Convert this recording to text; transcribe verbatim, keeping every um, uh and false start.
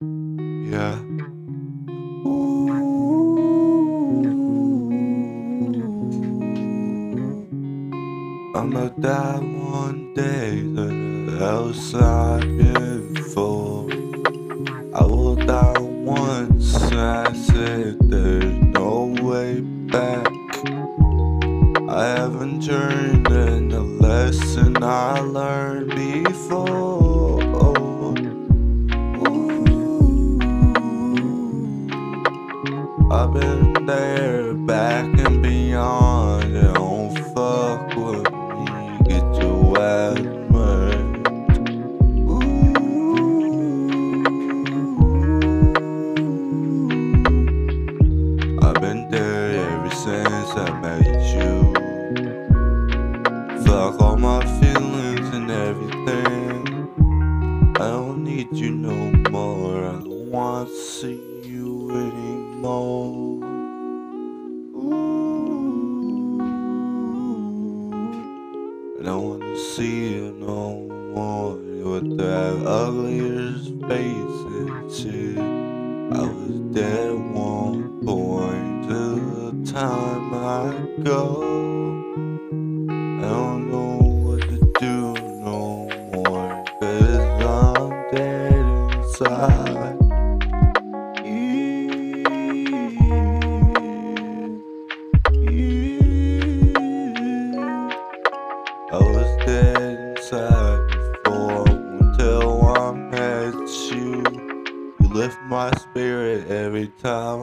Yeah. Ooh. I'ma die one day to the else I've been for. I will die once, I said there's no way back. I haven't turned in the lesson I learned before. Ooh. I've been there, back and beyond. Don't fuck with me, get your ass murdered. I've been there ever since I met you. Fuck all my feelings and everything. I don't need you no more. I don't want to see you anymore. Ooh. I don't want to see you no more with that ugliest face and shit. I was dead at one point to the time I go. I don't know what to do no more, cause I'm dead inside. Yeah, yeah. I was dead inside before until I met you. You lift my spirit every time